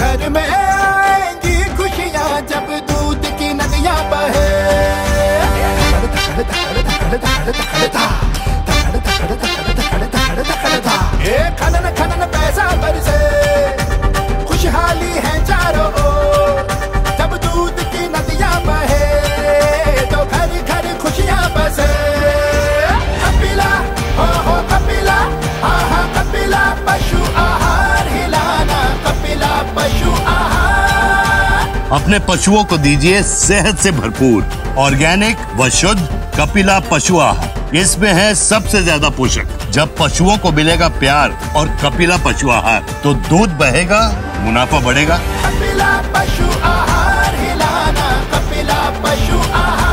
घर में आएंगी खुशियाँ जब दूध की नदियाँ बहे। खनन खनन पैसा बरसे, खुशहाली है चारों ओर। जब दूध की नदियाँ बहे तो घर घर खुशियाँ बसे। कपिला हो कपिला, आहा कपिला पशु आहार हिलाना, कपिला पशु आहार। अपने पशुओं को दीजिए सेहत से भरपूर ऑर्गेनिक व शुद्ध कपिला पशु आहार। इसमें है सबसे ज्यादा पोषक। जब पशुओं को मिलेगा प्यार और कपिला पशु आहार तो दूध बहेगा, मुनाफा बढ़ेगा। कपिला पशु आहार हिलाना, कपिला पशु आहार।